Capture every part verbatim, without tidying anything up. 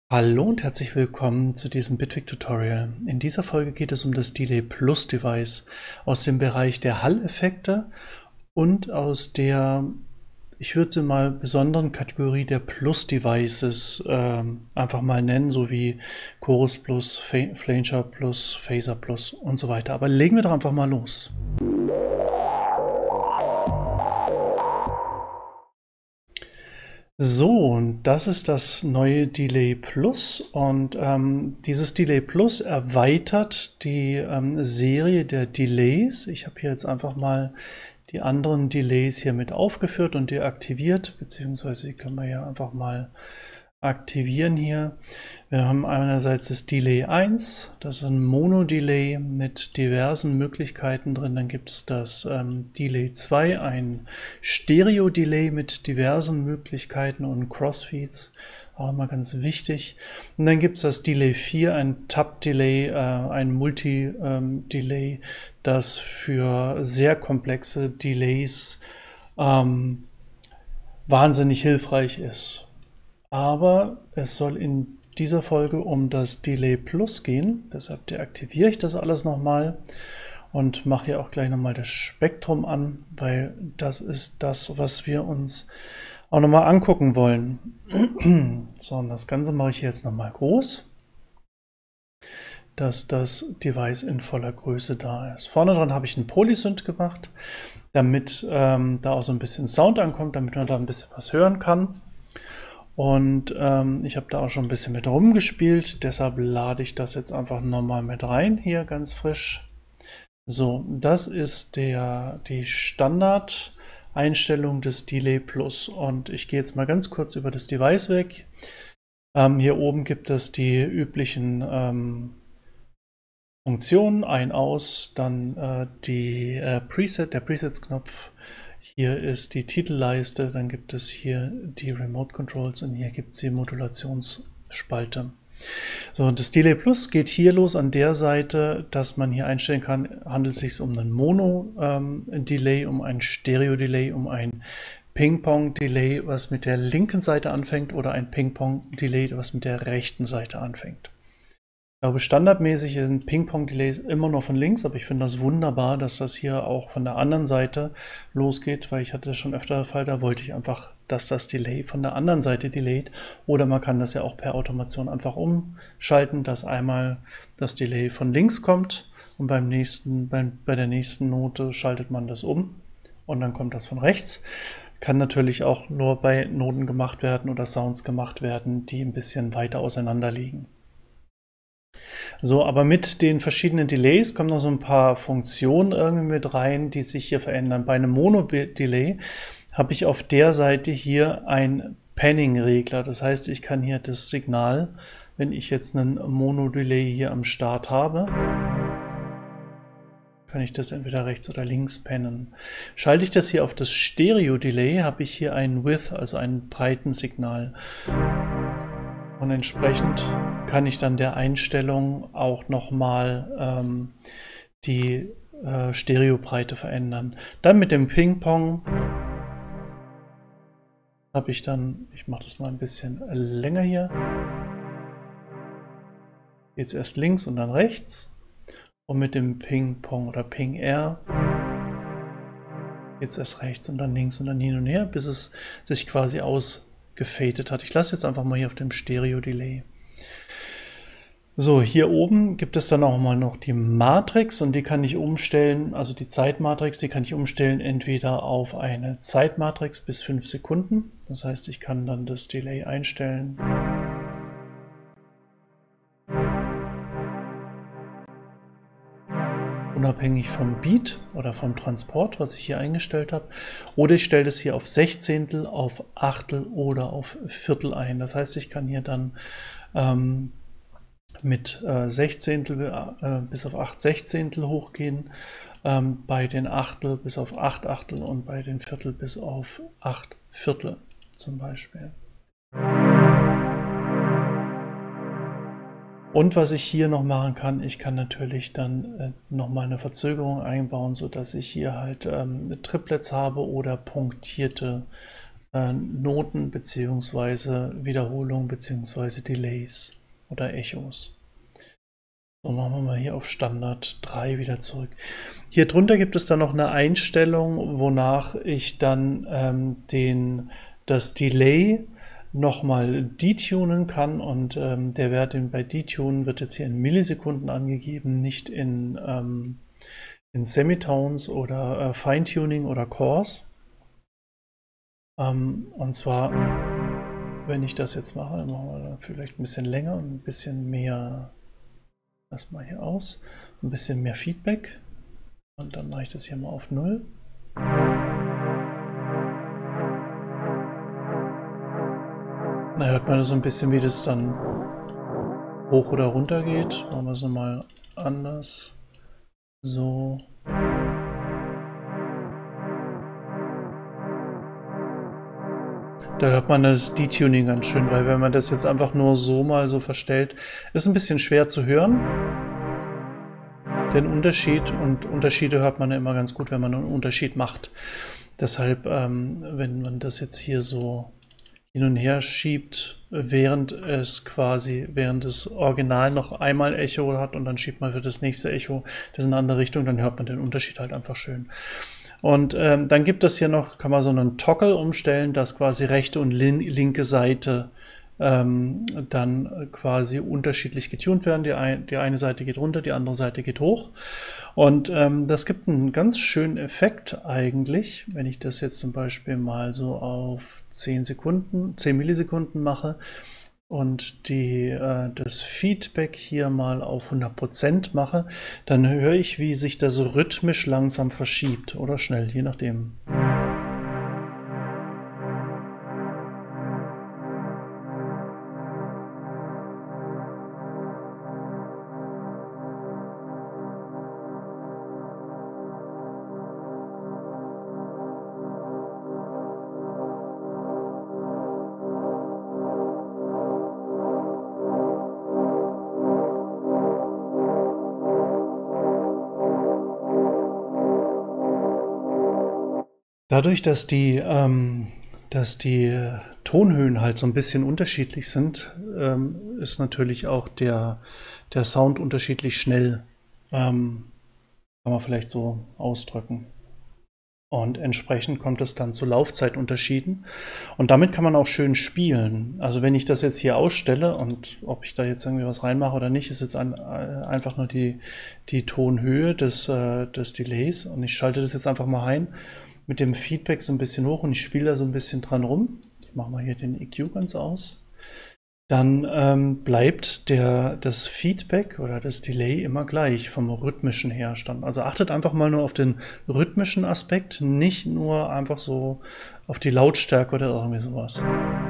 Hallo und herzlich willkommen zu diesem Bitwig Tutorial. In dieser Folge geht es um das Delay Plus Device aus dem Bereich der Hall-Effekte und aus der, ich würde sie mal besonderen Kategorie der Plus Devices ähm, einfach mal nennen, so wie Chorus Plus, Flanger Plus, Phaser Plus und so weiter. Aber legen wir doch einfach mal los. So, und das ist das neue Delay Plus und ähm, dieses Delay Plus erweitert die ähm, Serie der Delays. Ich habe hier jetzt einfach mal die anderen Delays hier mit aufgeführt und deaktiviert, beziehungsweise die können wir ja einfach mal aktivieren hier. Wir haben einerseits das Delay eins, das ist ein Mono-Delay mit diversen Möglichkeiten drin. Dann gibt es das ähm, Delay zwei, ein Stereo-Delay mit diversen Möglichkeiten und Crossfeeds, auch immer ganz wichtig. Und dann gibt es das Delay vier, ein Tap-Delay, äh, ein Multi-Delay, ähm, das für sehr komplexe Delays ähm, wahnsinnig hilfreich ist. Aber es soll in dieser Folge um das Delay Plus gehen, deshalb deaktiviere ich das alles nochmal und mache hier auch gleich nochmal das Spektrum an, weil das ist das, was wir uns auch nochmal angucken wollen. So, und das Ganze mache ich jetzt nochmal groß, dass das Device in voller Größe da ist. Vorne dran habe ich einen Polysynth gemacht, damit ähm, da auch so ein bisschen Sound ankommt, damit man da ein bisschen was hören kann. Und ähm, ich habe da auch schon ein bisschen mit rumgespielt, deshalb lade ich das jetzt einfach nochmal mit rein, hier ganz frisch. So, das ist der, die Standard-Einstellung des Delay Plus. Und ich gehe jetzt mal ganz kurz über das Device weg. Ähm, hier oben gibt es die üblichen ähm, Funktionen, ein, aus, dann äh, die äh, Preset, der Presets-Knopf. Hier ist die Titelleiste, dann gibt es hier die Remote Controls und hier gibt es die Modulationsspalte. So, das Delay Plus geht hier los an der Seite, dass man hier einstellen kann, handelt es sich um einen Mono-Delay, ähm, um ein Stereo-Delay, um ein Ping-Pong-Delay, was mit der linken Seite anfängt, oder ein Ping-Pong-Delay, was mit der rechten Seite anfängt. Ich glaube, standardmäßig sind Ping-Pong-Delays immer nur von links, aber ich finde das wunderbar, dass das hier auch von der anderen Seite losgeht, weil ich hatte das schon öfter der Fall, da wollte ich einfach, dass das Delay von der anderen Seite delayt. Oder man kann das ja auch per Automation einfach umschalten, dass einmal das Delay von links kommt und beim nächsten, bei, bei der nächsten Note schaltet man das um und dann kommt das von rechts. Kann natürlich auch nur bei Noten gemacht werden oder Sounds gemacht werden, die ein bisschen weiter auseinander liegen. So, aber mit den verschiedenen Delays kommen noch so ein paar Funktionen irgendwie mit rein, die sich hier verändern. Bei einem Mono-Delay habe ich auf der Seite hier ein Panning-Regler. Das heißt, ich kann hier das Signal, wenn ich jetzt einen Mono-Delay hier am Start habe, kann ich das entweder rechts oder links pannen. Schalte ich das hier auf das Stereo-Delay, habe ich hier ein Width, also ein Breitensignal. Und entsprechend kann ich dann der Einstellung auch nochmal ähm, die äh, Stereobreite verändern. Dann mit dem Ping-Pong habe ich dann, ich mache das mal ein bisschen länger hier, jetzt erst links und dann rechts. Und mit dem Ping-Pong oder Ping-R jetzt erst rechts und dann links und dann hin und her, bis es sich quasi ausgefadet hat. Ich lasse jetzt einfach mal hier auf dem Stereo-Delay. So, hier oben gibt es dann auch mal noch die Matrix und die kann ich umstellen, also die Zeitmatrix, die kann ich umstellen entweder auf eine Zeitmatrix bis fünf Sekunden. Das heißt, ich kann dann das Delay einstellen. Unabhängig vom Beat oder vom Transport, was ich hier eingestellt habe. Oder ich stelle das hier auf Sechzehntel, auf Achtel oder auf Viertel ein. Das heißt, ich kann hier dann ähm, mit äh, Sechzehntel äh, bis auf acht Sechzehntel hochgehen, ähm, bei den Achtel bis auf acht Achtel und bei den Viertel bis auf acht Viertel zum Beispiel. Und was ich hier noch machen kann, ich kann natürlich dann äh, nochmal eine Verzögerung einbauen, sodass ich hier halt ähm, Triplets habe oder punktierte äh, Noten bzw. Wiederholungen bzw. Delays oder Echos. So, machen wir mal hier auf Standard drei wieder zurück. Hier drunter gibt es dann noch eine Einstellung, wonach ich dann ähm, den, das Delay nochmal detunen kann, und ähm, der Wert bei Detunen wird jetzt hier in Millisekunden angegeben, nicht in, ähm, in Semitones oder äh, Feintuning oder Cores. Ähm, und zwar, wenn ich das jetzt mache, dann machen wir vielleicht ein bisschen länger und ein bisschen mehr. Lass mal hier aus. Ein bisschen mehr Feedback. Und dann mache ich das hier mal auf null. Da hört man so ein bisschen, wie das dann hoch oder runter geht. Machen wir es nochmal anders. So. Da hört man das Detuning ganz schön, weil wenn man das jetzt einfach nur so mal so verstellt, ist ein bisschen schwer zu hören. Den Unterschied, und Unterschiede hört man ja immer ganz gut, wenn man einen Unterschied macht. Deshalb, ähm, wenn man das jetzt hier so hin und her schiebt, während es quasi, während das Original noch einmal Echo hat und dann schiebt man für das nächste Echo das in eine andere Richtung, dann hört man den Unterschied halt einfach schön. Und ähm, dann gibt es hier noch, kann man so einen Toggle umstellen, dass quasi rechte und lin linke Seite ähm, dann quasi unterschiedlich getunt werden. Die, ein, die eine Seite geht runter, die andere Seite geht hoch. Und ähm, das gibt einen ganz schönen Effekt eigentlich, wenn ich das jetzt zum Beispiel mal so auf zehn Sekunden, zehn Millisekunden mache und die, äh, das Feedback hier mal auf hundert Prozent mache, dann höre ich, wie sich das rhythmisch langsam verschiebt oder schnell, je nachdem. Dadurch, dass die, ähm, dass die Tonhöhen halt so ein bisschen unterschiedlich sind, ähm, ist natürlich auch der, der Sound unterschiedlich schnell, ähm, kann man vielleicht so ausdrücken. Und entsprechend kommt es dann zu Laufzeitunterschieden. Und damit kann man auch schön spielen. Also wenn ich das jetzt hier ausstelle, und ob ich da jetzt irgendwie was reinmache oder nicht, ist jetzt ein, einfach nur die, die Tonhöhe des, äh, des Delays. Und ich schalte das jetzt einfach mal ein mit dem Feedback so ein bisschen hoch und ich spiele da so ein bisschen dran rum. Ich mache mal hier den E Q ganz aus. Dann ähm, bleibt der, das Feedback oder das Delay immer gleich vom rhythmischen Herstand. Also achtet einfach mal nur auf den rhythmischen Aspekt, nicht nur einfach so auf die Lautstärke oder irgendwie sowas.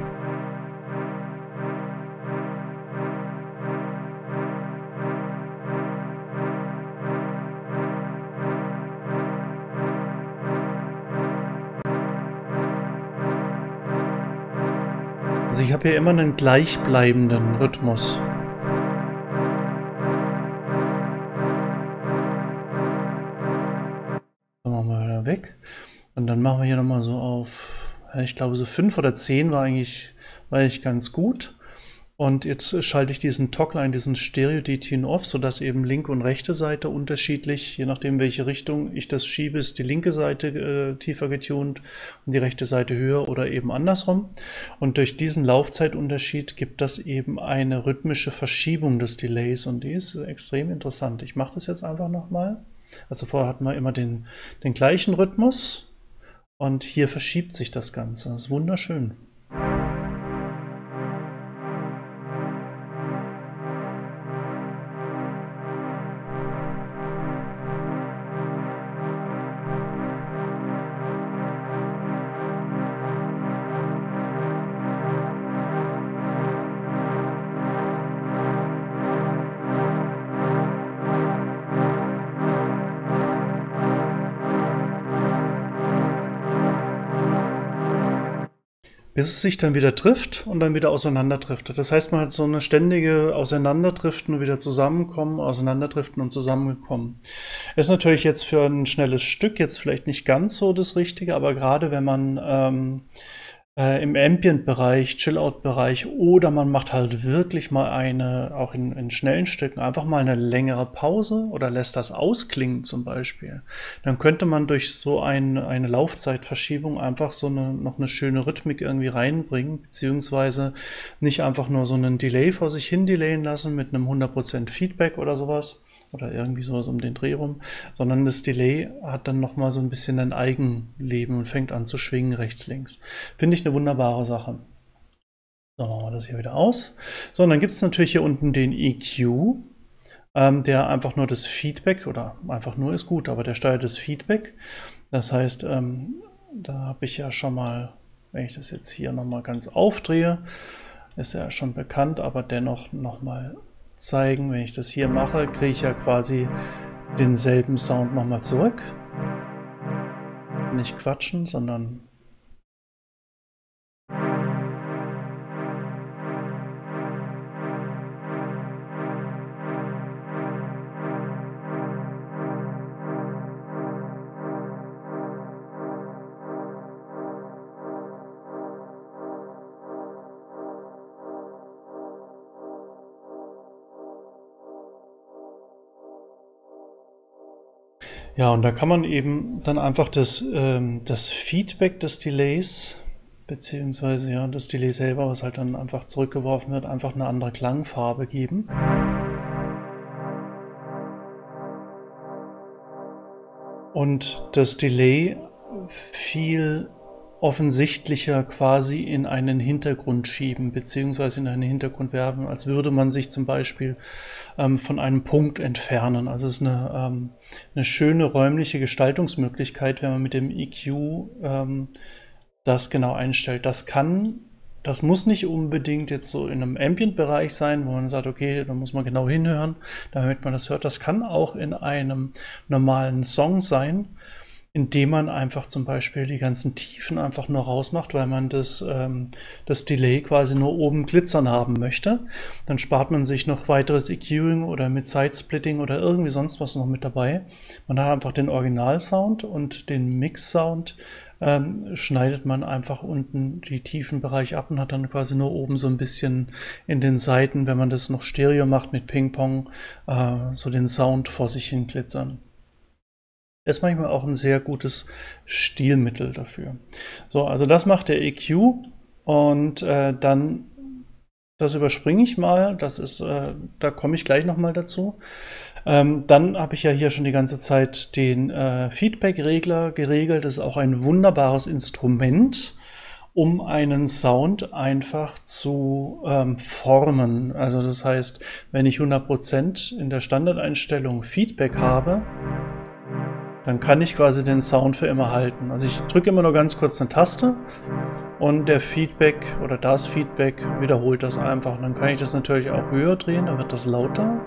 Also ich habe hier immer einen gleichbleibenden Rhythmus. Dann machen wir wieder weg. Und dann machen wir hier nochmal so auf, ich glaube so fünf oder zehn war eigentlich, war eigentlich ganz gut. Und jetzt schalte ich diesen Toggle ein, diesen Stereo-Detune off, sodass eben linke und rechte Seite unterschiedlich, je nachdem welche Richtung ich das schiebe, ist die linke Seite äh, tiefer getunt und die rechte Seite höher oder eben andersrum. Und durch diesen Laufzeitunterschied gibt das eben eine rhythmische Verschiebung des Delays und die ist extrem interessant. Ich mache das jetzt einfach nochmal. Also vorher hatten wir immer den, den gleichen Rhythmus und hier verschiebt sich das Ganze. Das ist wunderschön. Bis es sich dann wieder trifft und dann wieder auseinanderdriftet. Das heißt, man hat so eine ständige Auseinanderdriften und wieder zusammenkommen, Auseinanderdriften und zusammenkommen. Ist natürlich jetzt für ein schnelles Stück jetzt vielleicht nicht ganz so das Richtige, aber gerade wenn man ähm, äh, im Ambient-Bereich, Chill-Out-Bereich, oder man macht halt wirklich mal eine, auch in, in schnellen Stücken, einfach mal eine längere Pause oder lässt das ausklingen zum Beispiel. Dann könnte man durch so ein, eine Laufzeitverschiebung einfach so eine, noch eine schöne Rhythmik irgendwie reinbringen, beziehungsweise nicht einfach nur so einen Delay vor sich hin delayen lassen mit einem hundert Prozent Feedback oder sowas. Oder irgendwie sowas um den Dreh rum, sondern das Delay hat dann nochmal so ein bisschen ein Eigenleben und fängt an zu schwingen rechts, links. Finde ich eine wunderbare Sache. So, machen wir das hier wieder aus. So, und dann gibt es natürlich hier unten den E Q, ähm, der einfach nur das Feedback, oder einfach nur ist gut, aber der steuert das Feedback. Das heißt, ähm, da habe ich ja schon mal, wenn ich das jetzt hier nochmal ganz aufdrehe, ist ja schon bekannt, aber dennoch nochmal zeigen. Wenn ich das hier mache, kriege ich ja quasi denselben Sound nochmal zurück. Nicht quatschen, sondern ja, und da kann man eben dann einfach das, ähm, das Feedback des Delays, beziehungsweise ja, das Delay selber, was halt dann einfach zurückgeworfen wird, einfach eine andere Klangfarbe geben. Und das Delay viel offensichtlicher quasi in einen Hintergrund schieben, beziehungsweise in einen Hintergrund werfen, als würde man sich zum Beispiel ähm, von einem Punkt entfernen. Also es ist eine, ähm, eine schöne räumliche Gestaltungsmöglichkeit, wenn man mit dem E Q ähm, das genau einstellt. Das kann, das muss nicht unbedingt jetzt so in einem Ambient-Bereich sein, wo man sagt, okay, da muss man genau hinhören, damit man das hört. Das kann auch in einem normalen Song sein, indem man einfach zum Beispiel die ganzen Tiefen einfach nur rausmacht, weil man das, ähm, das Delay quasi nur oben glitzern haben möchte. Dann spart man sich noch weiteres EQing oder mit Sidesplitting oder irgendwie sonst was noch mit dabei. Man hat einfach den Originalsound und den Mix-Sound ähm, schneidet man einfach unten die Tiefenbereich ab und hat dann quasi nur oben so ein bisschen in den Seiten, wenn man das noch Stereo macht mit Ping-Pong, äh, so den Sound vor sich hin glitzern. Ist manchmal auch ein sehr gutes Stilmittel dafür. So, also das macht der E Q und äh, dann, das überspringe ich mal, das ist, äh, da komme ich gleich nochmal dazu. Ähm, dann habe ich ja hier schon die ganze Zeit den äh, Feedback-Regler geregelt. Das ist auch ein wunderbares Instrument, um einen Sound einfach zu ähm, formen. Also das heißt, wenn ich hundert Prozent in der Standardeinstellung Feedback habe, dann kann ich quasi den Sound für immer halten. Also ich drücke immer nur ganz kurz eine Taste und der Feedback oder das Feedback wiederholt das einfach. Und dann kann ich das natürlich auch höher drehen, dann wird das lauter.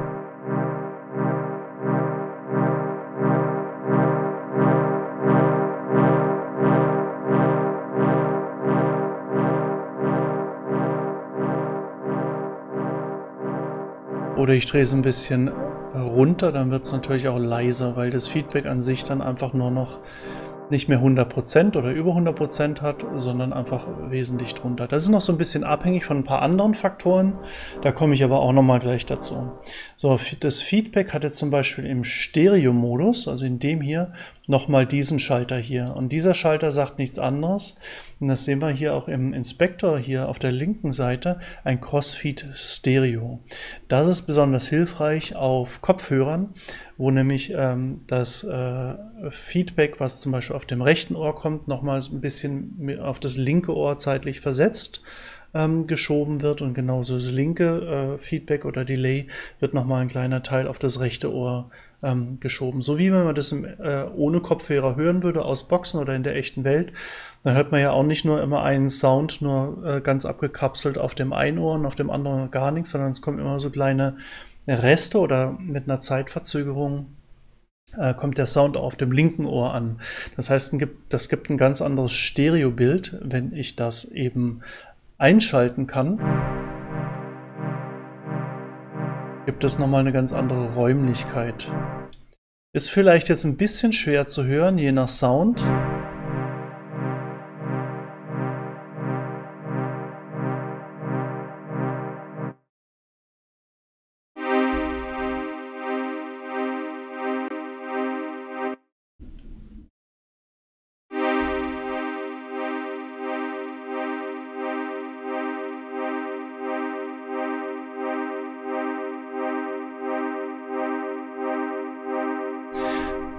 Oder ich drehe es ein bisschen runter, dann wird es natürlich auch leiser, weil das Feedback an sich dann einfach nur noch nicht mehr hundert Prozent oder über hundert Prozent hat, sondern einfach wesentlich drunter. Das ist noch so ein bisschen abhängig von ein paar anderen Faktoren, da komme ich aber auch noch mal gleich dazu. So, das Feedback hat jetzt zum Beispiel im Stereo-Modus, also in dem hier, nochmal diesen Schalter hier. Und dieser Schalter sagt nichts anderes, und das sehen wir hier auch im Inspektor, hier auf der linken Seite, ein Crossfeed Stereo. Das ist besonders hilfreich auf Kopfhörern, wo nämlich ähm, das äh, Feedback, was zum Beispiel auf dem rechten Ohr kommt, nochmals ein bisschen auf das linke Ohr zeitlich versetzt ähm, geschoben wird, und genauso das linke äh, Feedback oder Delay wird nochmal ein kleiner Teil auf das rechte Ohr ähm, geschoben. So wie wenn man das im, äh, ohne Kopfhörer hören würde, aus Boxen oder in der echten Welt, dann hört man ja auch nicht nur immer einen Sound, nur äh, ganz abgekapselt auf dem einen Ohr und auf dem anderen gar nichts, sondern es kommen immer so kleine Reste oder mit einer Zeitverzögerung äh, kommt der Sound auf dem linken Ohr an. Das heißt, das gibt ein ganz anderes Stereobild, wenn ich das eben einschalten kann. Gibt es nochmal eine ganz andere Räumlichkeit. Ist vielleicht jetzt ein bisschen schwer zu hören, je nach Sound.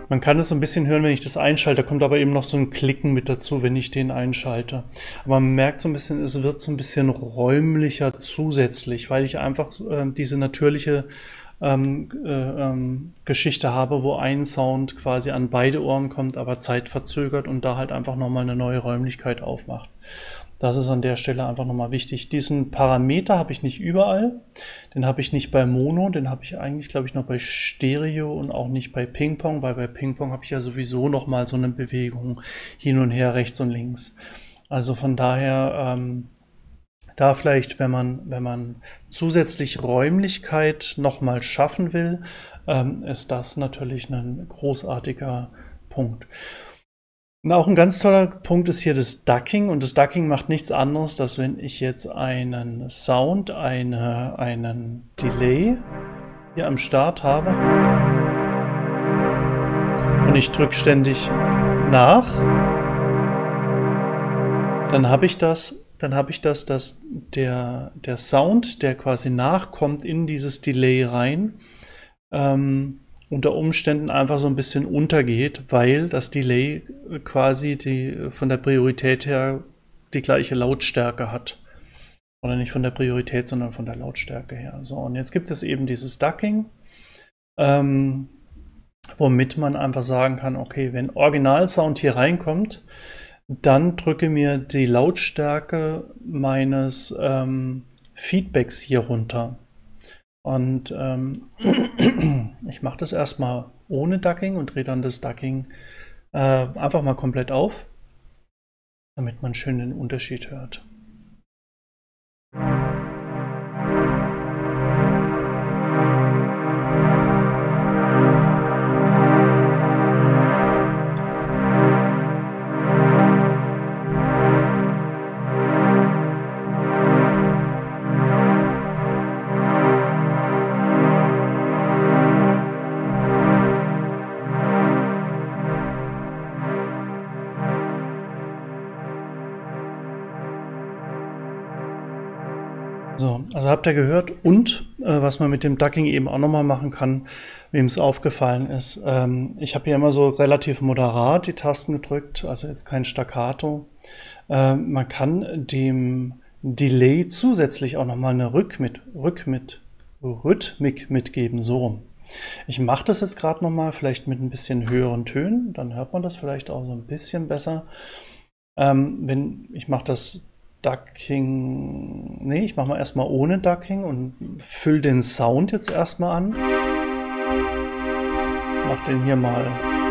Man kann es so ein bisschen hören, wenn ich das einschalte, da kommt aber eben noch so ein Klicken mit dazu, wenn ich den einschalte. Aber man merkt so ein bisschen, es wird so ein bisschen räumlicher zusätzlich, weil ich einfach äh, diese natürliche ähm, äh, ähm, Geschichte habe, wo ein Sound quasi an beide Ohren kommt, aber zeitverzögert und da halt einfach nochmal eine neue Räumlichkeit aufmacht. Das ist an der Stelle einfach nochmal wichtig. Diesen Parameter habe ich nicht überall. Den habe ich nicht bei Mono, den habe ich eigentlich, glaube ich, noch bei Stereo und auch nicht bei Ping-Pong, weil bei Ping-Pong habe ich ja sowieso nochmal so eine Bewegung hin und her, rechts und links. Also von daher, ähm, da vielleicht, wenn man, wenn man zusätzlich Räumlichkeit nochmal schaffen will, ähm, ist das natürlich ein großartiger Punkt. Und auch ein ganz toller Punkt ist hier das Ducking, und das Ducking macht nichts anderes, dass wenn ich jetzt einen Sound, eine, einen Delay hier am Start habe und ich drücke ständig nach, dann habe ich das, dann habe ich das, dass der, der Sound, der quasi nachkommt in dieses Delay rein, ähm, unter Umständen einfach so ein bisschen untergeht, weil das Delay quasi die, von der Priorität her die gleiche Lautstärke hat. Oder nicht von der Priorität, sondern von der Lautstärke her. So, und jetzt gibt es eben dieses Ducking, ähm, womit man einfach sagen kann, okay, wenn Originalsound hier reinkommt, dann drücke mir die Lautstärke meines ähm, Feedbacks hier runter. Und ähm, ich mache das erstmal ohne Ducking und drehe dann das Ducking äh, einfach mal komplett auf, damit man schön den Unterschied hört. So, also habt ihr gehört, und äh, was man mit dem Ducking eben auch nochmal machen kann, wem es aufgefallen ist. Ähm, ich habe hier immer so relativ moderat die Tasten gedrückt, also jetzt kein Staccato. Ähm, man kann dem Delay zusätzlich auch nochmal eine Rückmit, Rückmit, Rhythmik mitgeben, so rum. Ich mache das jetzt gerade nochmal, vielleicht mit ein bisschen höheren Tönen, dann hört man das vielleicht auch so ein bisschen besser. Ähm, wenn ich mache das Ducking, nee, ich mache mal erstmal ohne Ducking und fülle den Sound jetzt erstmal an. Mach den hier mal.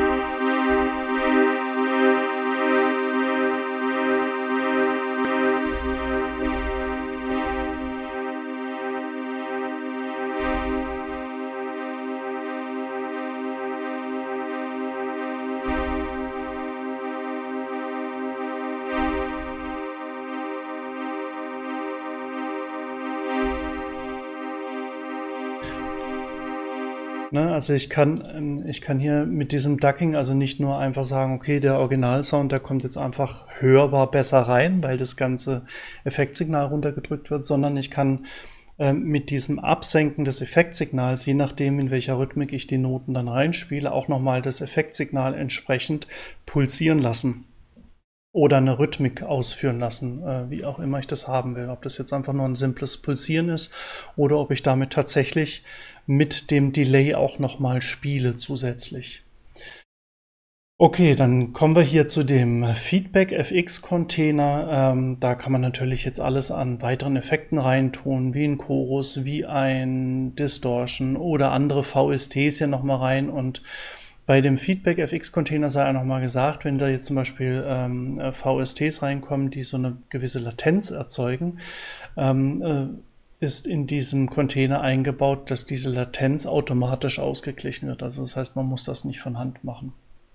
Ne, also ich kann, ich kann hier mit diesem Ducking also nicht nur einfach sagen, okay, der Originalsound, der kommt jetzt einfach hörbar besser rein, weil das ganze Effektsignal runtergedrückt wird, sondern ich kann äh, mit diesem Absenken des Effektsignals, je nachdem in welcher Rhythmik ich die Noten dann reinspiele, auch nochmal das Effektsignal entsprechend pulsieren lassen. Oder eine Rhythmik ausführen lassen, äh, wie auch immer ich das haben will. Ob das jetzt einfach nur ein simples Pulsieren ist oder ob ich damit tatsächlich mit dem Delay auch nochmal spiele zusätzlich. Okay, dann kommen wir hier zu dem Feedback F X-Container. Ähm, da kann man natürlich jetzt alles an weiteren Effekten reintun, wie ein Chorus, wie ein Distortion oder andere V S Ts hier nochmal rein. Und bei dem Feedback F X-Container sei auch nochmal gesagt, wenn da jetzt zum Beispiel ähm, V S Ts reinkommen, die so eine gewisse Latenz erzeugen, ähm, äh, ist in diesem Container eingebaut, dass diese Latenz automatisch ausgeglichen wird. Also das heißt, man muss das nicht von Hand machen.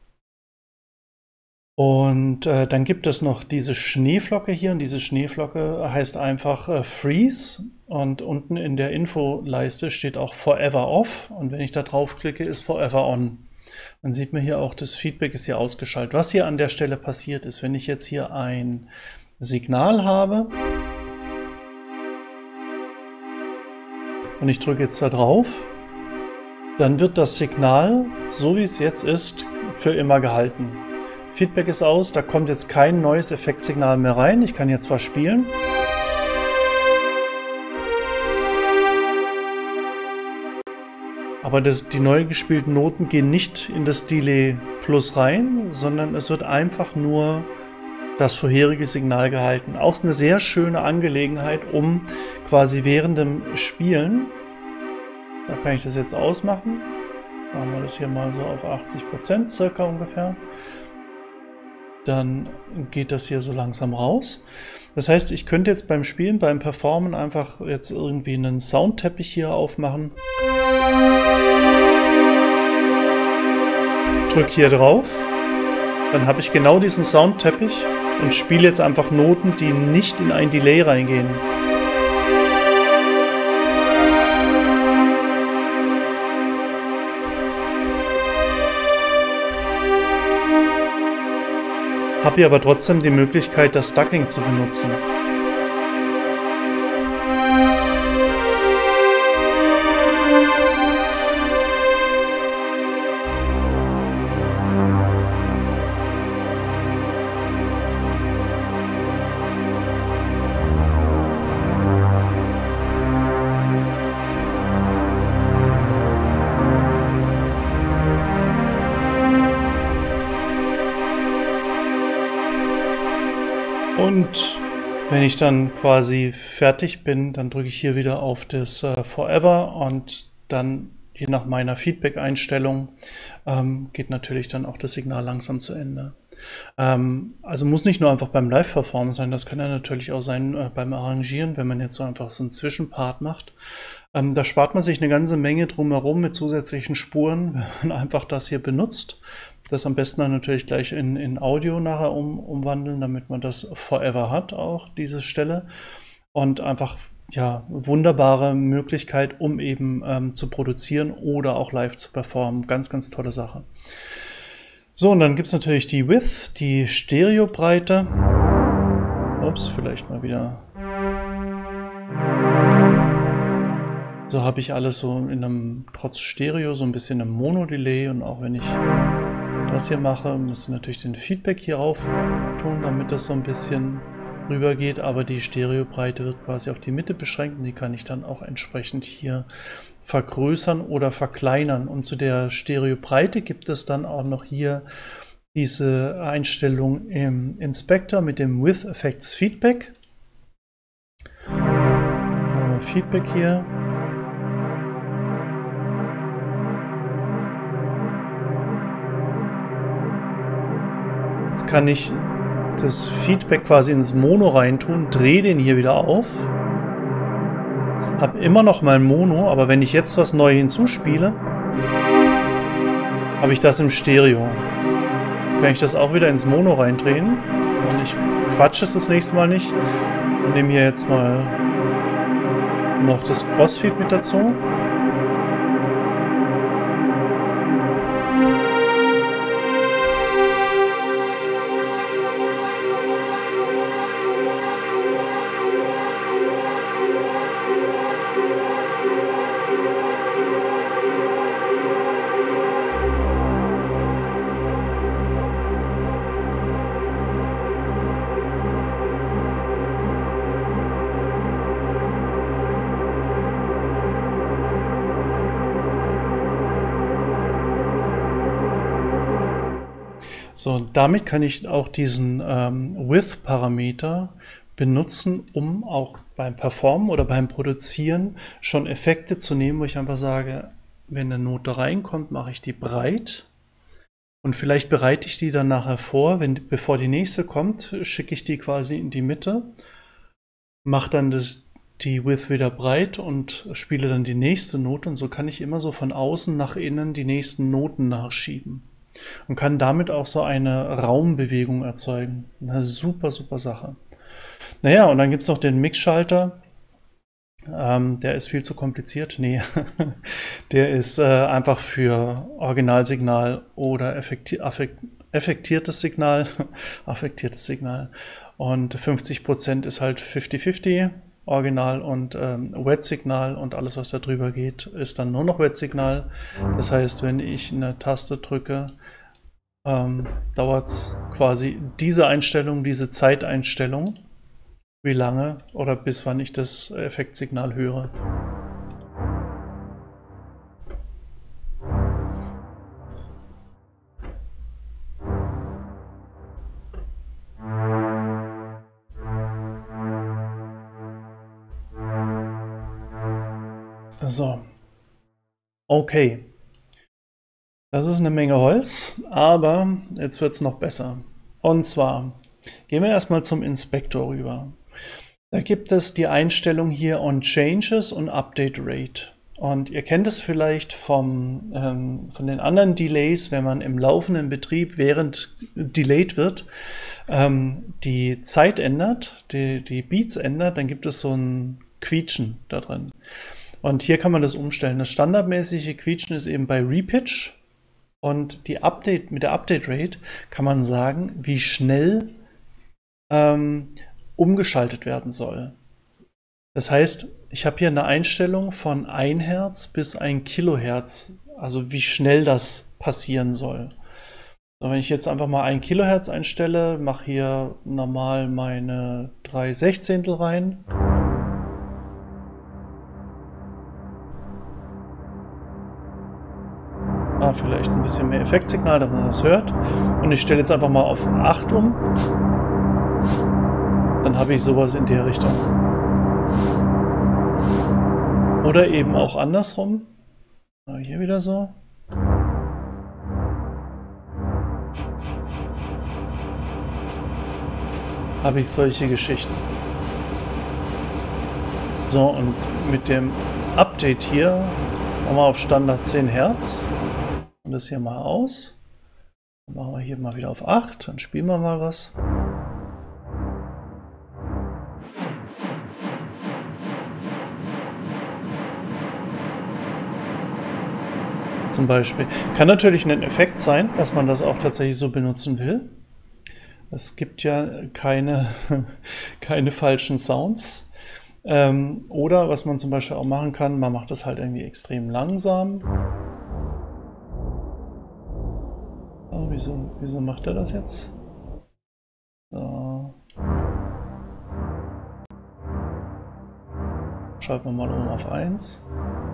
Und äh, dann gibt es noch diese Schneeflocke hier, und diese Schneeflocke heißt einfach äh, Freeze, und unten in der Infoleiste steht auch Forever Off, und wenn ich da drauf klicke, ist Forever On. Dann sieht man hier auch, das Feedback ist hier ausgeschaltet. Was hier an der Stelle passiert ist, wenn ich jetzt hier ein Signal habe und ich drücke jetzt da drauf, dann wird das Signal, so wie es jetzt ist, für immer gehalten. Feedback ist aus, da kommt jetzt kein neues Effektsignal mehr rein. Ich kann jetzt zwar spielen. Aber das, die neu gespielten Noten gehen nicht in das Delay Plus rein, sondern es wird einfach nur das vorherige Signal gehalten. Auch eine sehr schöne Angelegenheit, um quasi während dem Spielen, da kann ich das jetzt ausmachen, machen wir das hier mal so auf achtzig Prozent circa ungefähr, dann geht das hier so langsam raus. Das heißt, ich könnte jetzt beim Spielen, beim Performen einfach jetzt irgendwie einen Soundteppich hier aufmachen. Drücke hier drauf, dann habe ich genau diesen Soundteppich und spiele jetzt einfach Noten, die nicht in ein Delay reingehen. Habe hier aber trotzdem die Möglichkeit, das Ducking zu benutzen. Und wenn ich dann quasi fertig bin, dann drücke ich hier wieder auf das äh, Forever und dann, je nach meiner Feedback-Einstellung, ähm, geht natürlich dann auch das Signal langsam zu Ende. Ähm, also muss nicht nur einfach beim Live-Performen sein, das kann ja natürlich auch sein äh, beim Arrangieren, wenn man jetzt so einfach so einen Zwischenpart macht. Ähm, da spart man sich eine ganze Menge drumherum mit zusätzlichen Spuren, wenn man einfach das hier benutzt. Das am besten dann natürlich gleich in, in Audio nachher um, umwandeln, damit man das forever hat, auch diese Stelle. Und einfach, ja, wunderbare Möglichkeit, um eben ähm, zu produzieren oder auch live zu performen. Ganz, ganz tolle Sache. So, und dann gibt es natürlich die Width, die Stereobreite. Ups, vielleicht mal wieder. So habe ich alles so in einem, trotz Stereo, so ein bisschen im Mono-Delay. Und auch wenn ich das hier mache, müsste natürlich den Feedback hier rauf tun, damit das so ein bisschen rüber geht, aber die Stereobreite wird quasi auf die Mitte beschränkt und die kann ich dann auch entsprechend hier vergrößern oder verkleinern. Und zu der Stereobreite gibt es dann auch noch hier diese Einstellung im Inspector mit dem With Effects Feedback. Feedback hier. Jetzt kann ich das Feedback quasi ins Mono reintun, drehe den hier wieder auf, habe immer noch mal Mono, aber wenn ich jetzt was neu hinzuspiele, habe ich das im Stereo. Jetzt kann ich das auch wieder ins Mono reindrehen und ich quatsche es das nächste Mal nicht und nehme hier jetzt mal noch das Crossfeed mit dazu. So, damit kann ich auch diesen ähm, Width-Parameter benutzen, um auch beim Performen oder beim Produzieren schon Effekte zu nehmen, wo ich einfach sage, wenn eine Note reinkommt, mache ich die breit und vielleicht bereite ich die dann nachher vor, wenn, bevor die nächste kommt, schicke ich die quasi in die Mitte, mache dann das, die Width wieder breit und spiele dann die nächste Note und so kann ich immer so von außen nach innen die nächsten Noten nachschieben. Und kann damit auch so eine Raumbewegung erzeugen. Eine super, super Sache. Naja, und dann gibt es noch den Mixschalter. Ähm, der ist viel zu kompliziert. Nee, der ist äh, einfach für Originalsignal oder effekti affekt effektiertes Signal. affektiertes Signal. Und fünfzig Prozent ist halt fünfzig fünfzig. Original und ähm, Wet-Signal und alles, was da drüber geht, ist dann nur noch Wet-Signal. Das heißt, wenn ich eine Taste drücke, ähm, dauert es quasi diese Einstellung, diese Zeiteinstellung, wie lange oder bis wann ich das Effektsignal höre. So, okay. Das ist eine Menge Holz, aber jetzt wird es noch besser. Und zwar gehen wir erstmal zum Inspektor rüber. Da gibt es die Einstellung hier on Changes und Update Rate. Und ihr kennt es vielleicht vom, ähm, von den anderen Delays, wenn man im laufenden Betrieb, während delayed wird, ähm, die Zeit ändert, die, die Beats ändert, dann gibt es so ein Quietschen da drin. Und hier kann man das umstellen. Das standardmäßige Quietschen ist eben bei Repitch. Und die Update, mit der Update Rate kann man sagen, wie schnell ähm, umgeschaltet werden soll. Das heißt, ich habe hier eine Einstellung von ein Hertz bis ein Kilohertz, also wie schnell das passieren soll. So, wenn ich jetzt einfach mal ein Kilohertz einstelle, mache hier normal meine drei Sechzehntel rein. Ah, vielleicht ein bisschen mehr Effektsignal, damit man das hört. Und ich stelle jetzt einfach mal auf acht um. Dann habe ich sowas in der Richtung. Oder eben auch andersrum. Hier wieder so. Habe ich solche Geschichten. So, und mit dem Update hier machen wir auf Standard zehn Hertz. Und das hier mal aus. Dann machen wir hier mal wieder auf acht. Dann spielen wir mal was. Zum Beispiel. Kann natürlich ein Effekt sein, dass man das auch tatsächlich so benutzen will. Es gibt ja keine, keine falschen Sounds. Ähm, oder was man zum Beispiel auch machen kann, man macht das halt irgendwie extrem langsam. Oh, wieso, wieso macht er das jetzt? So. Schalten wir mal um auf eins.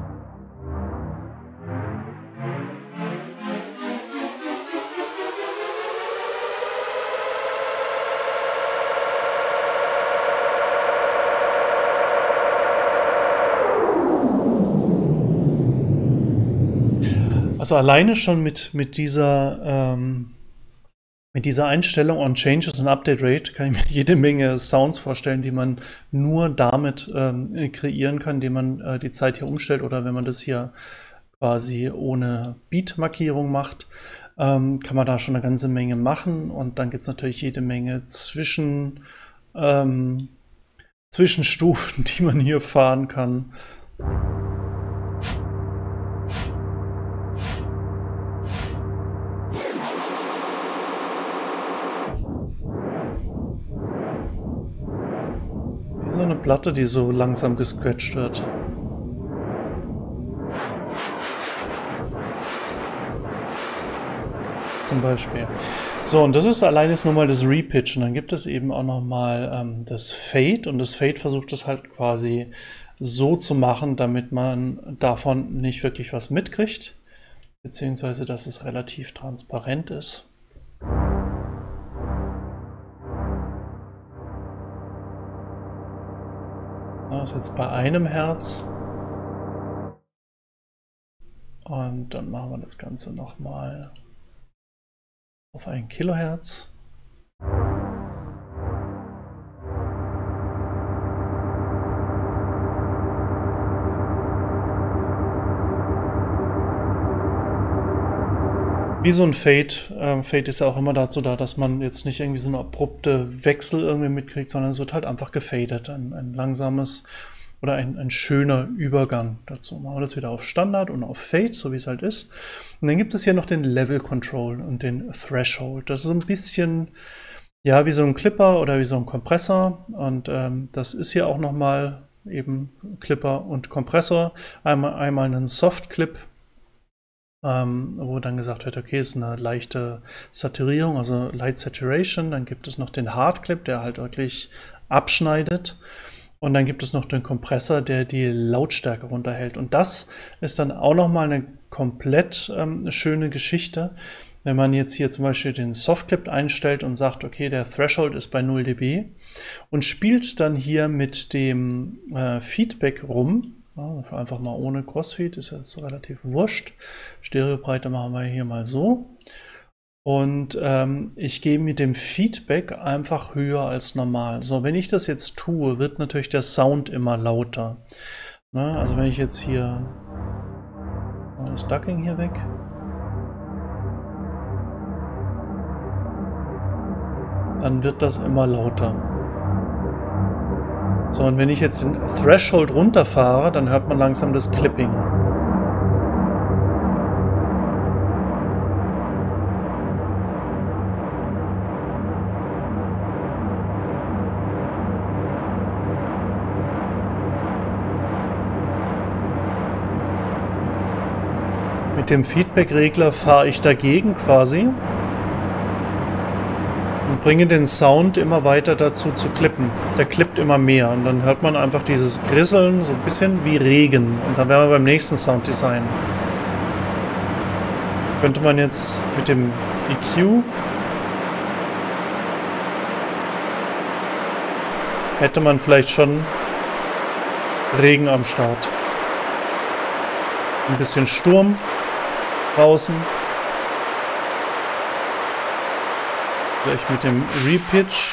Also alleine schon mit, mit, dieser, ähm, mit dieser Einstellung on Changes und Update Rate kann ich mir jede Menge Sounds vorstellen, die man nur damit ähm, kreieren kann, indem man äh, die Zeit hier umstellt oder wenn man das hier quasi ohne Beat-Markierung macht, ähm, kann man da schon eine ganze Menge machen und dann gibt es natürlich jede Menge Zwischen, ähm, Zwischenstufen, die man hier fahren kann. So eine Platte, die so langsam gescratcht wird. Zum Beispiel. So, und das ist allein jetzt nur mal das Repitch. Und dann gibt es eben auch noch mal ähm, das Fade. Und das Fade versucht es halt quasi so zu machen, damit man davon nicht wirklich was mitkriegt. Beziehungsweise, dass es relativ transparent ist. Das ist jetzt bei einem Hertz. Und dann machen wir das Ganze nochmal auf ein Kilohertz. Wie so ein Fade. Ähm, Fade ist ja auch immer dazu da, dass man jetzt nicht irgendwie so eine abrupte Wechsel irgendwie mitkriegt, sondern es wird halt einfach gefadet. Ein, ein langsames oder ein, ein schöner Übergang dazu. Machen wir das wieder auf Standard und auf Fade, so wie es halt ist. Und dann gibt es hier noch den Level Control und den Threshold. Das ist so ein bisschen, ja, wie so ein Clipper oder wie so ein Kompressor. Und ähm, das ist hier auch nochmal eben Clipper und Kompressor. Einmal, einmal einen Soft Clip. ähm, wo dann gesagt wird, okay, ist eine leichte Saturierung, also Light Saturation. Dann gibt es noch den Hard Clip, der halt wirklich abschneidet. Und dann gibt es noch den Kompressor, der die Lautstärke runterhält. Und das ist dann auch nochmal eine komplett ähm, schöne Geschichte. Wenn man jetzt hier zum Beispiel den Softclip einstellt und sagt, okay, der Threshold ist bei null dB und spielt dann hier mit dem äh, Feedback rum, ja, einfach mal ohne Crossfeed, ist jetzt relativ wurscht. Stereobreite machen wir hier mal so. Und ähm, ich gehe mit dem Feedback einfach höher als normal. So, wenn ich das jetzt tue, wird natürlich der Sound immer lauter. Ne? Also wenn ich jetzt hier das Ducking hier weg. Dann wird das immer lauter. So, und wenn ich jetzt den Threshold runterfahre, dann hört man langsam das Clipping. Mit dem Feedback-Regler fahre ich dagegen quasi und bringe den Sound immer weiter dazu zu klippen. Der klippt immer mehr und dann hört man einfach dieses Grisseln, so ein bisschen wie Regen. Und dann wären wir beim nächsten Sounddesign. Könnte man jetzt mit dem E Q hätte man vielleicht schon Regen am Start. Ein bisschen Sturm draußen. Vielleicht mit dem Repitch.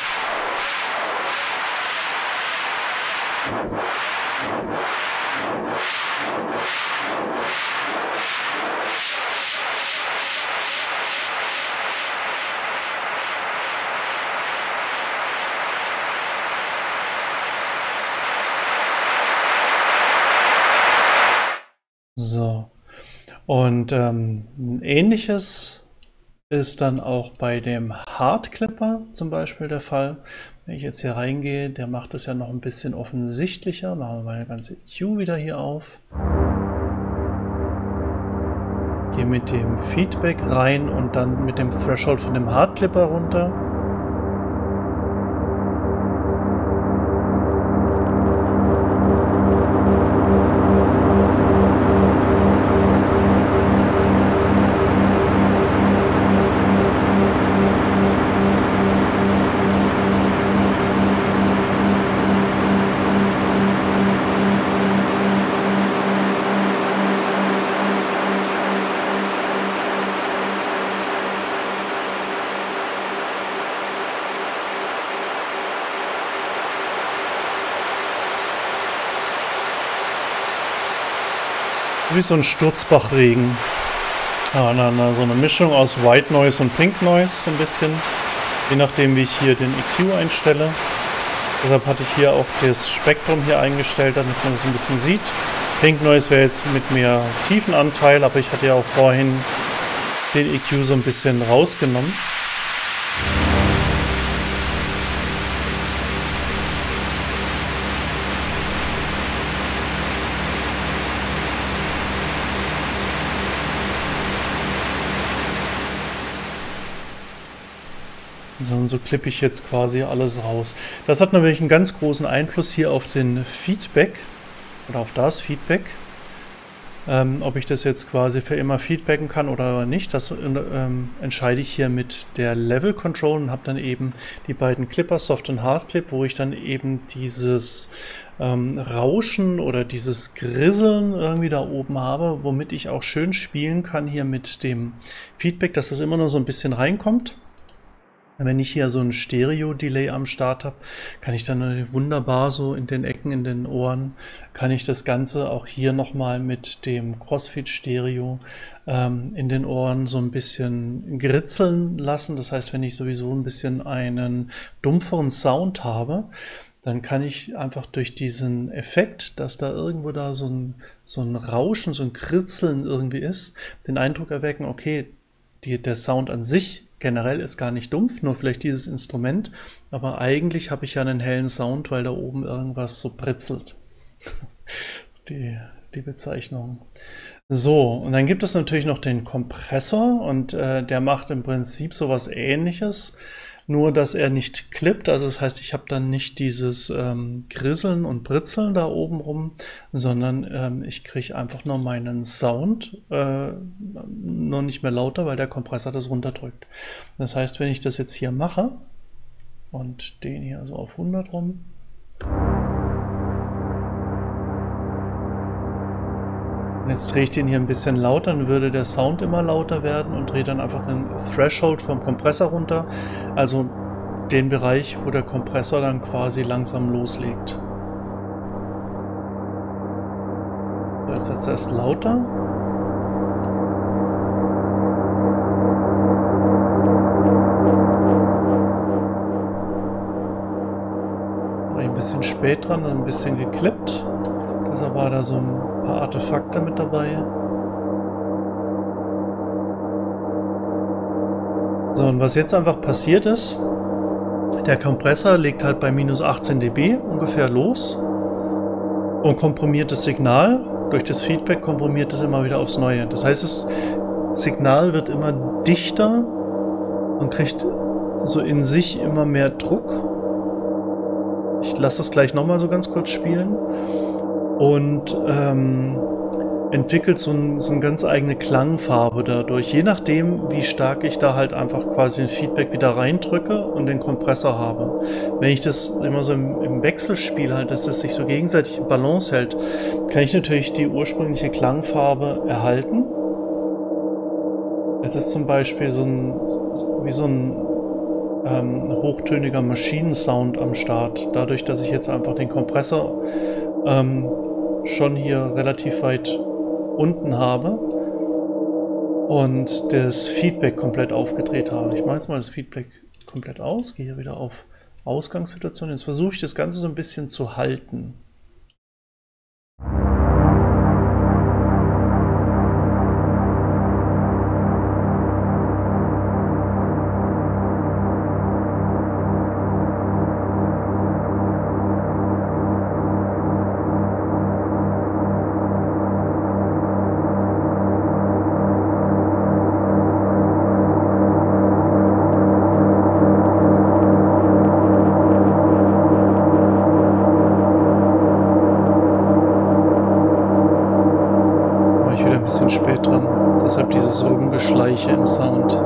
So. Und ähm, ein ähnliches ist dann auch bei dem Hard Clipper zum Beispiel der Fall. Wenn ich jetzt hier reingehe, der macht es ja noch ein bisschen offensichtlicher. Machen wir mal eine ganze E Q wieder hier auf. Gehe mit dem Feedback rein und dann mit dem Threshold von dem Hard Clipper runter. Wie so ein Sturzbachregen. Ja, na, na, so eine Mischung aus White Noise und Pink Noise, so ein bisschen. Je nachdem, wie ich hier den E Q einstelle. Deshalb hatte ich hier auch das Spektrum hier eingestellt, damit man das ein bisschen sieht. Pink Noise wäre jetzt mit mehr Tiefenanteil, aber ich hatte ja auch vorhin den E Q so ein bisschen rausgenommen. So, so klippe ich jetzt quasi alles raus. Das hat natürlich einen ganz großen Einfluss hier auf den Feedback oder auf das Feedback. Ähm, ob ich das jetzt quasi für immer feedbacken kann oder nicht, das ähm, entscheide ich hier mit der Level Control und habe dann eben die beiden Clipper, Soft und Hard Clip, wo ich dann eben dieses ähm, Rauschen oder dieses Grisseln irgendwie da oben habe, womit ich auch schön spielen kann hier mit dem Feedback, dass das immer nur so ein bisschen reinkommt. Wenn ich hier so ein Stereo-Delay am Start habe, kann ich dann wunderbar so in den Ecken, in den Ohren, kann ich das Ganze auch hier nochmal mit dem Crossfit-Stereo ähm, in den Ohren so ein bisschen gritzeln lassen. Das heißt, wenn ich sowieso ein bisschen einen dumpferen Sound habe, dann kann ich einfach durch diesen Effekt, dass da irgendwo da so ein, so ein Rauschen, so ein Kritzeln irgendwie ist, den Eindruck erwecken, okay, die, der Sound an sich generell ist gar nicht dumpf, nur vielleicht dieses Instrument, aber eigentlich habe ich ja einen hellen Sound, weil da oben irgendwas so britzelt. Die, die Bezeichnung. So, und dann gibt es natürlich noch den Kompressor und äh, der macht im Prinzip sowas Ähnliches, nur dass er nicht klippt. Also das heißt, ich habe dann nicht dieses ähm, Grisseln und Britzeln da oben rum, sondern ähm, ich kriege einfach nur meinen Sound, äh, nur nicht mehr lauter, weil der Kompressor das runterdrückt. Das heißt, wenn ich das jetzt hier mache und den hier so auf hundert rum, und jetzt drehe ich den hier ein bisschen lauter, dann würde der Sound immer lauter werden und drehe dann einfach den Threshold vom Kompressor runter, also den Bereich, wo der Kompressor dann quasi langsam loslegt. Das ist jetzt erst lauter. War ich ein bisschen spät dran und ein bisschen geklippt. Deshalb war da so ein paar Artefakte mit dabei. So, und was jetzt einfach passiert ist, der Kompressor legt halt bei minus achtzehn dB ungefähr los und komprimiert das Signal. Durch das Feedback komprimiert es immer wieder aufs Neue. Das heißt, das Signal wird immer dichter und kriegt so in sich immer mehr Druck. Ich lasse es gleich nochmal so ganz kurz spielen. Und ähm, entwickelt so, ein, so eine ganz eigene Klangfarbe dadurch, je nachdem, wie stark ich da halt einfach quasi ein Feedback wieder reindrücke und den Kompressor habe. Wenn ich das immer so im, im Wechselspiel halt, dass es sich so gegenseitig in Balance hält, kann ich natürlich die ursprüngliche Klangfarbe erhalten. Es ist zum Beispiel so ein, wie so ein ähm, hochtöniger Maschinensound am Start, dadurch, dass ich jetzt einfach den Kompressor ähm, schon hier relativ weit unten habe und das Feedback komplett aufgedreht habe. Ich mache jetzt mal das Feedback komplett aus, gehe hier wieder auf Ausgangssituation. Jetzt versuche ich das Ganze so ein bisschen zu halten. Ein bisschen spät dran, deshalb dieses Rumgeschleiche im Sound.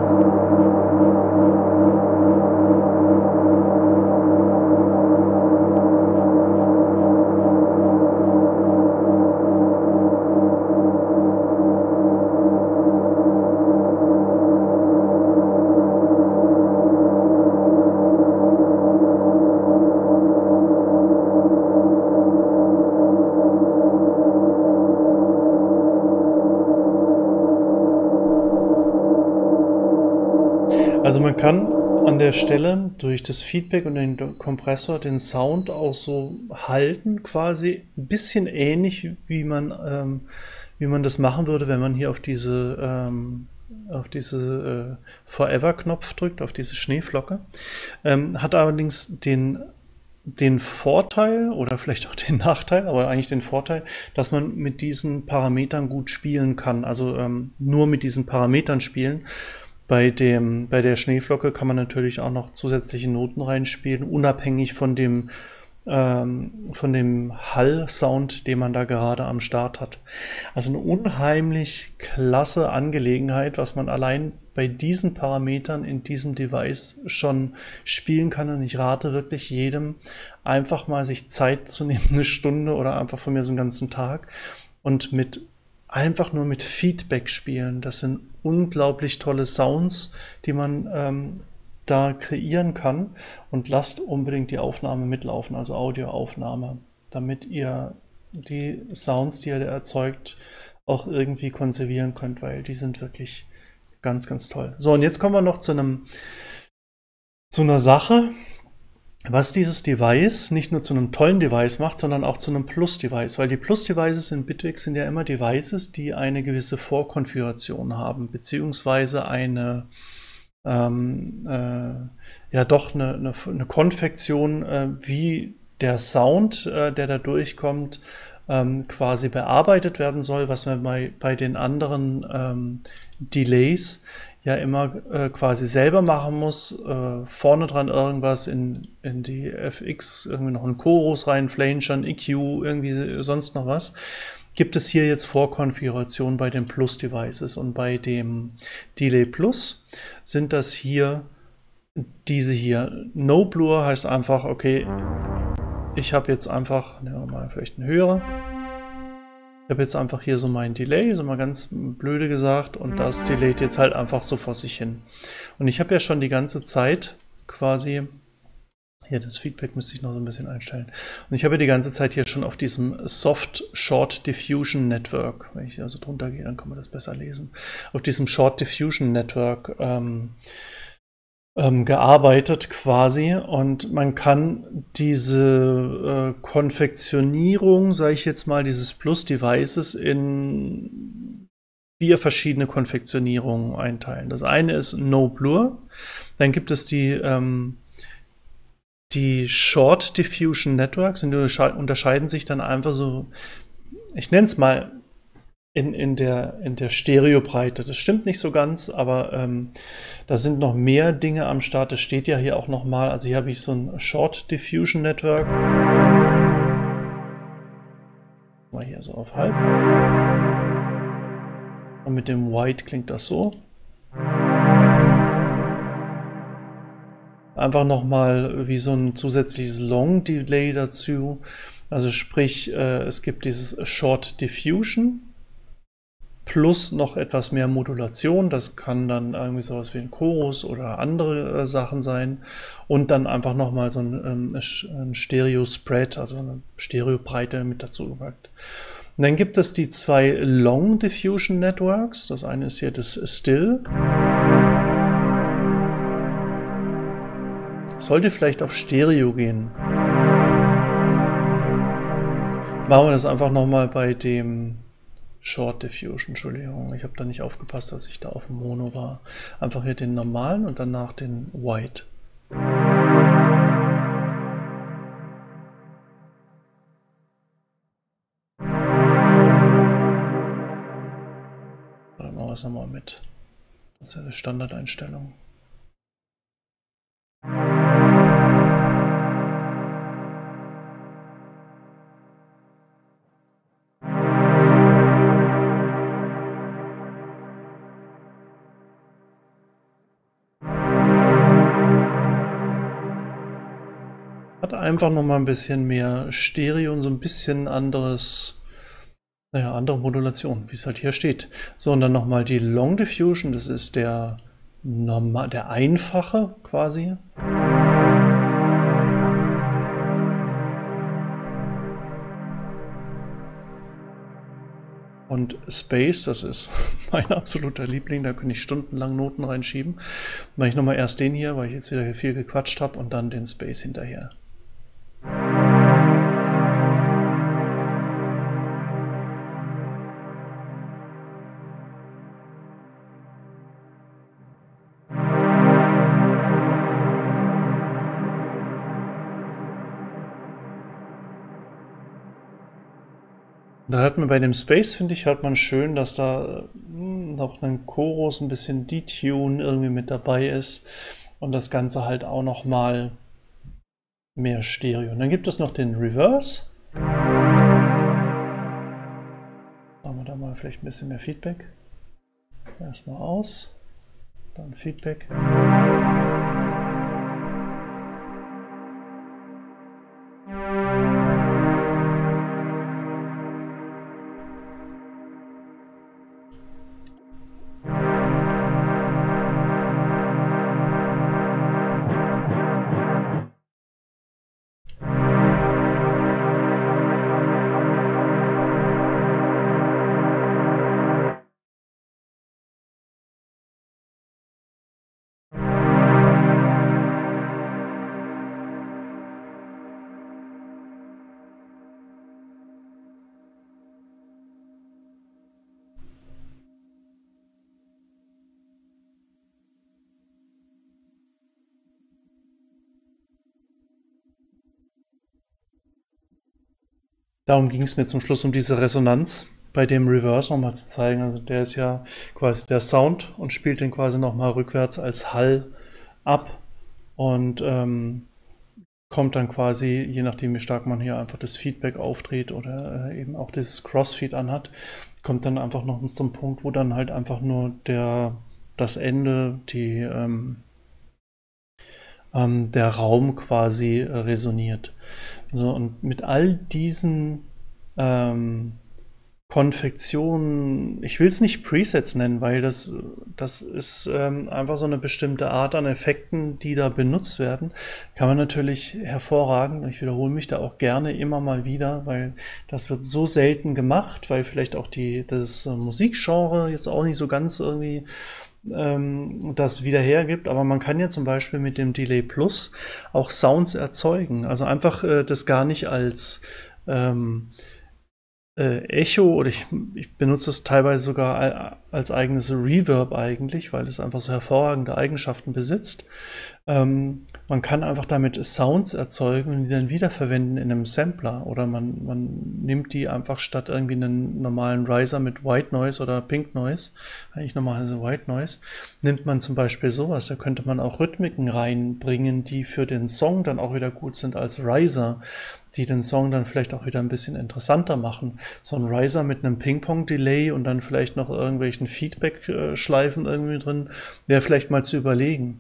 Also man kann an der Stelle durch das Feedback und den Kompressor den Sound auch so halten, quasi ein bisschen ähnlich, wie man, ähm, wie man das machen würde, wenn man hier auf diese, ähm, auf diese äh, Forever-Knopf drückt, auf diese Schneeflocke. Ähm, hat allerdings den, den Vorteil oder vielleicht auch den Nachteil, aber eigentlich den Vorteil, dass man mit diesen Parametern gut spielen kann, also ähm, nur mit diesen Parametern spielen. Bei, dem, bei der Schneeflocke kann man natürlich auch noch zusätzliche Noten reinspielen, unabhängig von dem, ähm, von dem Hall-Sound, den man da gerade am Start hat. Also eine unheimlich klasse Angelegenheit, was man allein bei diesen Parametern in diesem Device schon spielen kann. Und ich rate wirklich jedem, einfach mal sich Zeit zu nehmen, eine Stunde oder einfach von mir so einen ganzen Tag und mit einfach nur mit Feedback spielen. Das sind unglaublich tolle Sounds, die man ähm, da kreieren kann. Und lasst unbedingt die Aufnahme mitlaufen, also Audioaufnahme, damit ihr die Sounds, die ihr erzeugt, auch irgendwie konservieren könnt, weil die sind wirklich ganz, ganz toll. So, und jetzt kommen wir noch zu einem zu einer Sache, was dieses Device nicht nur zu einem tollen Device macht, sondern auch zu einem Plus-Device, weil die Plus-Devices in Bitwig sind ja immer Devices, die eine gewisse Vorkonfiguration haben, beziehungsweise eine, ähm, äh, ja doch eine, eine, eine Konfektion, äh, wie der Sound, äh, der da durchkommt, ähm, quasi bearbeitet werden soll, was man bei, bei den anderen ähm, Delays ja immer äh, quasi selber machen muss. Äh, vorne dran irgendwas in, in die F X, irgendwie noch einen Chorus rein, Flanger, ein E Q, irgendwie sonst noch was. Gibt es hier jetzt Vorkonfiguration bei den Plus-Devices, und bei dem Delay Plus sind das hier diese hier. No Blur heißt einfach, okay, ich habe jetzt einfach, nehmen wir mal vielleicht einen höhere. Ich habe jetzt einfach hier so mein Delay, so mal ganz blöde gesagt, und das delayt jetzt halt einfach so vor sich hin. Und ich habe ja schon die ganze Zeit quasi, hier das Feedback müsste ich noch so ein bisschen einstellen. Und ich habe ja die ganze Zeit hier schon auf diesem Soft Short Diffusion Network, wenn ich also drunter gehe, dann kann man das besser lesen, auf diesem Short Diffusion Network ähm, ähm, gearbeitet quasi, und man kann diese äh, Konfektionierung, sage ich jetzt mal, dieses Plus-Devices in vier verschiedene Konfektionierungen einteilen. Das eine ist No Blur, dann gibt es die ähm, die Short Diffusion Networks, und die unterscheiden sich dann einfach so, ich nenne es mal In, in, der, in der Stereobreite. Das stimmt nicht so ganz, aber ähm, da sind noch mehr Dinge am Start. Das steht ja hier auch noch mal. Also hier habe ich so ein Short Diffusion Network. Mal hier so auf halb. Und mit dem White klingt das so. Einfach noch mal wie so ein zusätzliches Long Delay dazu. Also sprich, äh, es gibt dieses Short Diffusion plus noch etwas mehr Modulation. Das kann dann irgendwie sowas wie ein Chorus oder andere äh, Sachen sein. Und dann einfach nochmal so ein, ähm, ein Stereo-Spread, also eine Stereobreite mit dazu gepackt. Und dann gibt es die zwei Long Diffusion Networks. Das eine ist hier das Still. Sollte vielleicht auf Stereo gehen. Machen wir das einfach nochmal bei dem Short Diffusion, Entschuldigung, ich habe da nicht aufgepasst, dass ich da auf dem Mono war. Einfach hier den normalen und danach den White. Dann machen wir es nochmal mit. Das ist ja eine Standardeinstellung. Hat einfach noch mal ein bisschen mehr Stereo und so ein bisschen anderes, naja, andere Modulation, wie es halt hier steht. So, und dann nochmal die Long Diffusion, das ist der, normal, der einfache quasi. Und Space, das ist mein absoluter Liebling, da könnte ich stundenlang Noten reinschieben. Mache ich nochmal erst den hier, weil ich jetzt wieder viel gequatscht habe, und dann den Space hinterher. Da hat man bei dem Space, finde ich, hat man schön, dass da noch ein Chorus, ein bisschen Detune irgendwie mit dabei ist und das Ganze halt auch noch mal mehr Stereo. Und dann gibt es noch den Reverse. Machen wir da mal vielleicht ein bisschen mehr Feedback. Erstmal aus, dann Feedback. darum ging es mir zum Schluss, um diese Resonanz bei dem Reverse nochmal zu zeigen. Also der ist ja quasi der Sound und spielt den quasi nochmal rückwärts als Hall ab und ähm, kommt dann quasi, je nachdem wie stark man hier einfach das Feedback aufdreht oder äh, eben auch dieses Crossfeed anhat, kommt dann einfach noch zum Punkt, wo dann halt einfach nur der, das Ende, die, ähm, ähm, der Raum quasi äh, resoniert. So, und mit all diesen ähm, Konfektionen, ich will es nicht Presets nennen, weil das, das ist ähm, einfach so eine bestimmte Art an Effekten, die da benutzt werden, kann man natürlich hervorragend, und ich wiederhole mich da auch gerne immer mal wieder, weil das wird so selten gemacht, weil vielleicht auch die, das äh, Musikgenre jetzt auch nicht so ganz irgendwie ähm, das wieder hergibt, aber man kann ja zum Beispiel mit dem Delay Plus auch Sounds erzeugen, also einfach äh, das gar nicht als ähm, Äh, Echo oder ich, ich benutze es teilweise sogar als eigenes Reverb eigentlich, weil es einfach so hervorragende Eigenschaften besitzt. Ähm, man kann einfach damit Sounds erzeugen und die dann wiederverwenden in einem Sampler oder man, man nimmt die einfach statt irgendwie einen normalen Riser mit White Noise oder Pink Noise, eigentlich normalerweise White Noise, nimmt man zum Beispiel sowas. Da könnte man auch Rhythmiken reinbringen, die für den Song dann auch wieder gut sind als Riser, die den Song dann vielleicht auch wieder ein bisschen interessanter machen. So ein Riser mit einem Ping-Pong-Delay und dann vielleicht noch irgendwelchen Feedback-Schleifen irgendwie drin, wäre vielleicht mal zu überlegen.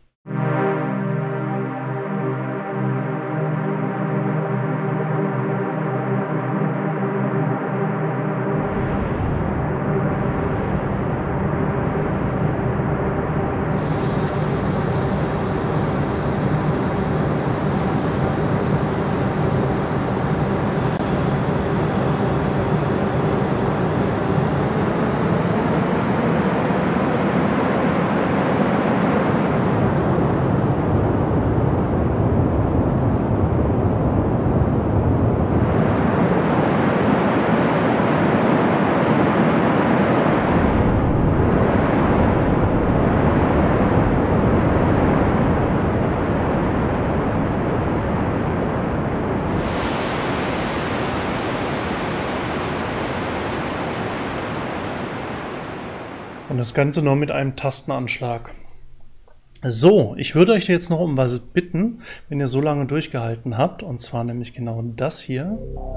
Und das Ganze noch mit einem Tastenanschlag. So, ich würde euch jetzt noch um was bitten, wenn ihr so lange durchgehalten habt, und zwar nämlich genau das hier.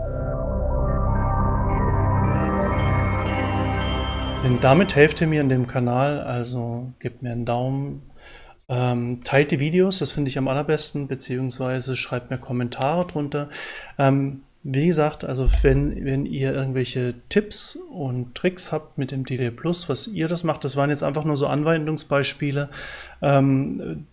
Denn damit helft ihr mir in dem Kanal, also gebt mir einen Daumen, ähm, teilt die Videos, das finde ich am allerbesten, beziehungsweise schreibt mir Kommentare drunter. Ähm, Wie gesagt, also wenn, wenn ihr irgendwelche Tipps und Tricks habt mit dem Delay Plus, was ihr das macht, das waren jetzt einfach nur so Anwendungsbeispiele, ähm,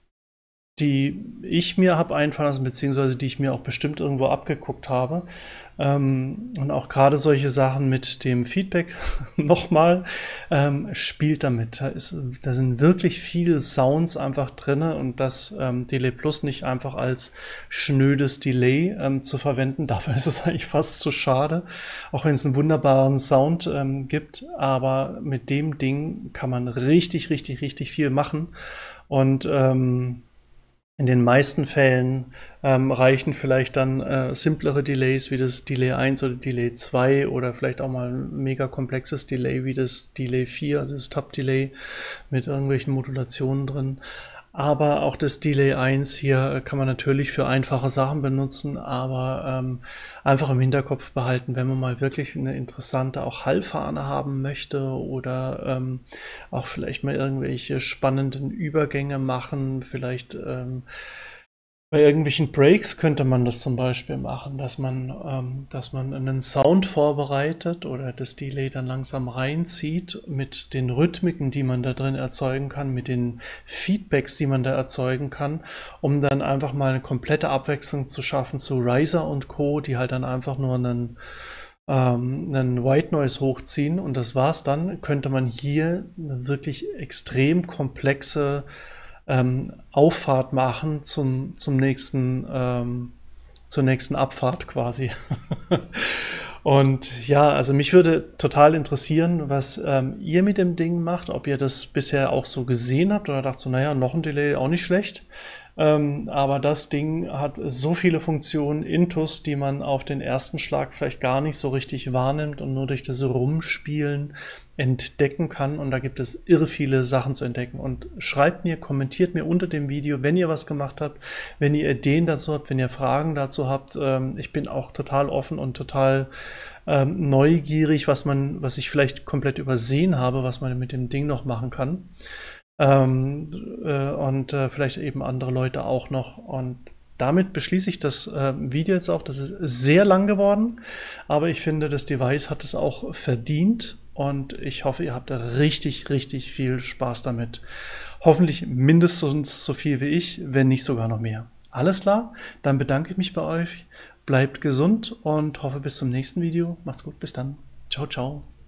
die ich mir habe einfallen lassen, beziehungsweise die ich mir auch bestimmt irgendwo abgeguckt habe. Ähm, und auch gerade solche Sachen mit dem Feedback nochmal, ähm, spielt damit. Da, ist, da sind wirklich viele Sounds einfach drin und das ähm, Delay Plus nicht einfach als schnödes Delay ähm, zu verwenden. Dafür ist es eigentlich fast zu schade, auch wenn es einen wunderbaren Sound ähm, gibt. Aber mit dem Ding kann man richtig, richtig, richtig viel machen. Und ähm, in den meisten Fällen ähm, reichen vielleicht dann äh, simplere Delays wie das Delay eins oder Delay zwei oder vielleicht auch mal ein mega komplexes Delay wie das Delay vier, also das Top-Delay mit irgendwelchen Modulationen drin. Aber auch das Delay eins hier kann man natürlich für einfache Sachen benutzen, aber ähm, einfach im Hinterkopf behalten, wenn man mal wirklich eine interessante auch Hallfahne haben möchte oder ähm, auch vielleicht mal irgendwelche spannenden Übergänge machen, vielleicht ähm, bei irgendwelchen Breaks könnte man das zum Beispiel machen, dass man, ähm, dass man einen Sound vorbereitet oder das Delay dann langsam reinzieht mit den Rhythmiken, die man da drin erzeugen kann, mit den Feedbacks, die man da erzeugen kann, um dann einfach mal eine komplette Abwechslung zu schaffen zu Riser und Co., die halt dann einfach nur einen, ähm, einen White Noise hochziehen und das war's dann, könnte man hier eine wirklich extrem komplexe Ähm, Auffahrt machen zum, zum nächsten, ähm, zur nächsten Abfahrt quasi. Und ja, also mich würde total interessieren, was ähm, ihr mit dem Ding macht, ob ihr das bisher auch so gesehen habt oder dacht so, naja, noch ein Delay, auch nicht schlecht. Ähm, aber das Ding hat so viele Funktionen, Intus, die man auf den ersten Schlag vielleicht gar nicht so richtig wahrnimmt und nur durch das Rumspielen entdecken kann. Und da gibt es irre viele Sachen zu entdecken. Und schreibt mir, kommentiert mir unter dem Video, wenn ihr was gemacht habt, wenn ihr Ideen dazu habt, wenn ihr Fragen dazu habt. Ähm, ich bin auch total offen und total ähm, neugierig, was man, was ich vielleicht komplett übersehen habe, was man mit dem Ding noch machen kann. Ähm, äh, und äh, vielleicht eben andere Leute auch noch. Und damit beschließe ich das äh, Video jetzt auch. Das ist sehr lang geworden, aber ich finde, das Device hat es auch verdient. Und ich hoffe, ihr habt da richtig, richtig viel Spaß damit. Hoffentlich mindestens so viel wie ich, wenn nicht sogar noch mehr. Alles klar, dann bedanke ich mich bei euch. Bleibt gesund und hoffe bis zum nächsten Video. Macht's gut, bis dann. Ciao, ciao.